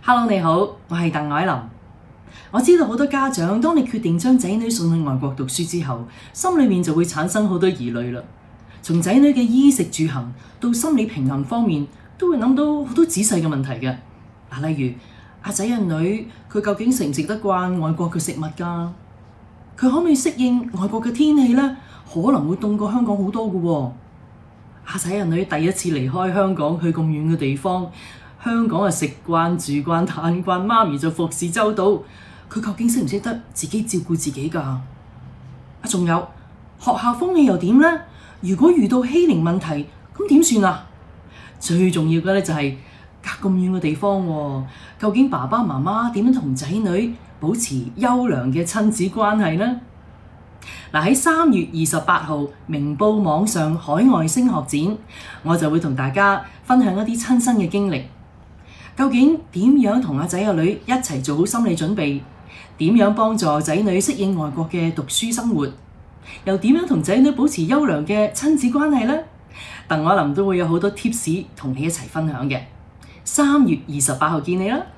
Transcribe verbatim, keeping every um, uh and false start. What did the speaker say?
Hello， 你好，我係鄧藹霖。我知道好多家長，當你決定將仔女送去外國讀書之後，心裏面就會產生好多疑慮啦。從仔女嘅衣食住行到心理平衡方面，都會諗到好多仔細嘅問題嘅。嗱，例如阿仔阿女，佢究竟食唔食得慣外國嘅食物㗎？佢可唔可以適應外國嘅天氣呢？可能會凍過香港好多嘅喎。阿仔阿女第一次離開香港去咁遠嘅地方，香港啊食慣住慣嘆慣，媽咪就服侍周到。佢究竟識唔識得自己照顧自己㗎？啊，仲有學校風氣又點呢？如果遇到欺凌問題，咁點算啊？最重要嘅咧就係隔咁遠嘅地方喎，究竟爸爸媽媽點樣同仔女保持優良嘅親子關係呢？嗱，喺三月二十八號明報網上海外升學展，我就會同大家分享一啲親身嘅經歷。究竟點樣同阿仔阿女一齊做好心理準備？點樣幫助仔女適應外國嘅讀書生活？又點樣同仔女保持優良嘅親子關係呢？鄧藹霖都會有好多 tips 同你一齊分享嘅。三月二十八號見你啦！